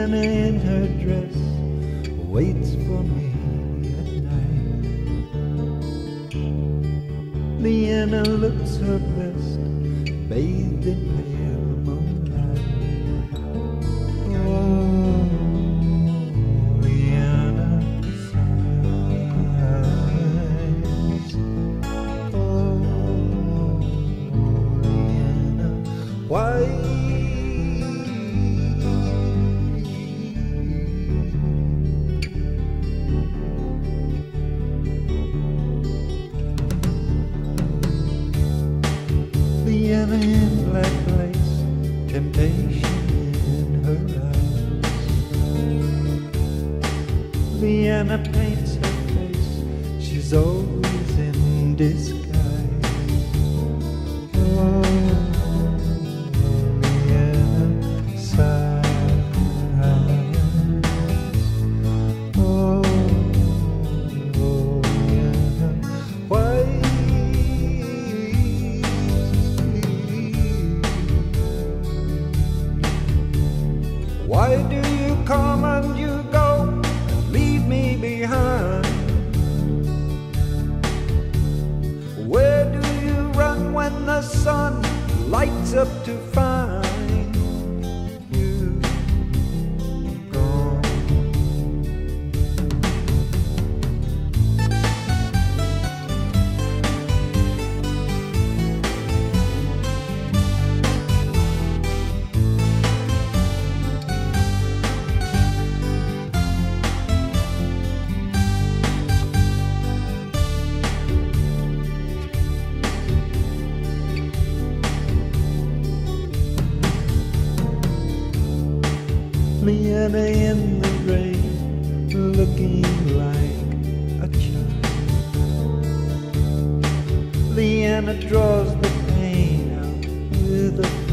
Lianna in her dress waits for me at night. Lianna looks her best, bathed in pale moonlight. Oh, Lianna sighs. Oh, Lianna, why? Lianna in black lace, temptation in her eyes. Lianna paints her face, she's always in disguise. Oh, Lianna sighs. Oh, Lianna, why? Why do you come and you go and leave me behind? Where do you run when the sun lights up to find you gone? Lianna in the rain, looking like a child. Lianna draws the pain out with a